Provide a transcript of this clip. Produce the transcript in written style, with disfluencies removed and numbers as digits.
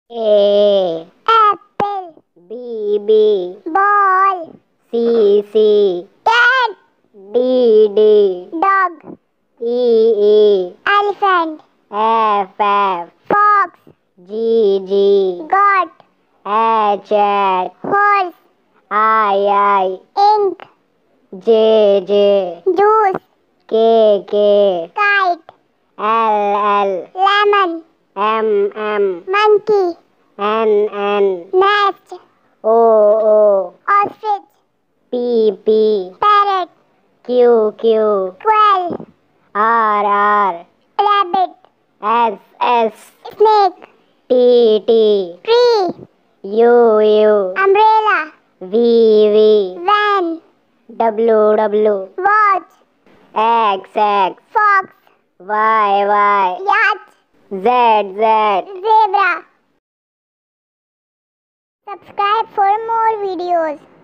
A, apple, B, B, ball, C, C, cat, D, D, dog, E, E, elephant, F, F, fox, G, G, goat, H, H, horse, I, ink, J, J, juice, K, K, kite, L, L, lemon, M, M, monkey, N, N, nest, O, O, ostrich, P, P, parrot, Q, Q, quail, R, R, rabbit, S, S, snake, T, T, tree, U, U, umbrella, V, V, van, W, W, watch, X, X, fox, Y, Y, yacht, Z, Z. zebra. Subscribe for more videos.